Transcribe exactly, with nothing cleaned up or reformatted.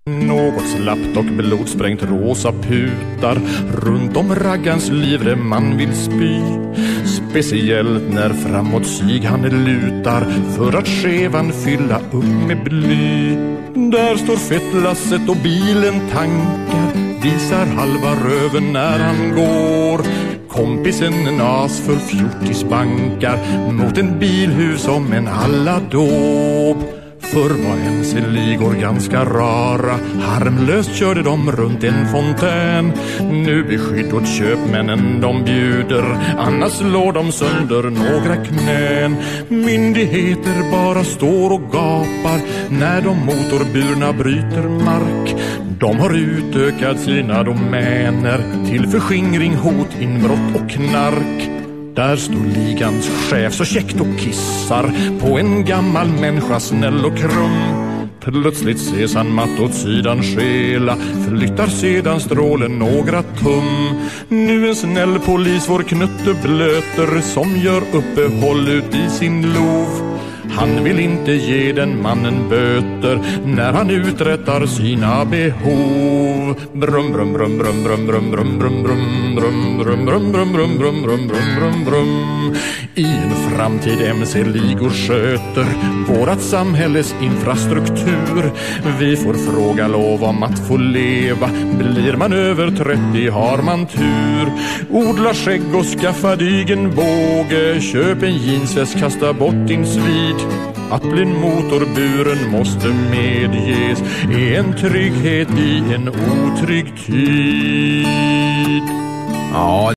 Något slappt och blodsprängt rosa putar runt om raggans livre man vill spy. Speciellt när framåt sig han lutar för att skevan fylla upp med bly. Där står fettlasset och bilen tankar, visar halva röven när han går. Kompisen en asfull fjortis bankar mot en bilhus som en alladåb. Förr var mc-ligor ganska rara, harmlöst körde de runt en fontän. Nu beskydd åt köpmännen de bjuder, annars slår de sönder några knän. Myndigheter bara står och gapar när de motorburna bryter mark. De har utökat sina domäner till förskingring, hot, inbrott och knark. Där står ligans chef så käckt och kissar på en gammal människa snäll och krum. Plötsligt ses han matt åt sidan skela, flyttar sedan strålen några tum. Nu en snäll polis vår knutte blöter som gör uppehåll ut i sin lov. Han vill inte ge den mannen böter när han uträttar sina behov. Brum brum brum brum brum brum brum brum brum brum brum brum brum brum brum brum brum brum. I en framtid mc-ligor sköter vårat samhälles infrastruktur. Vi får fråga lov om att få leva. Blir man över trettio har man tur. Odla skägg och skaffa digen båge. Köp en jeansväst, kasta bort din svid. Att bli motorburen måste medges är en trygghet i en otrygg tid. Ja.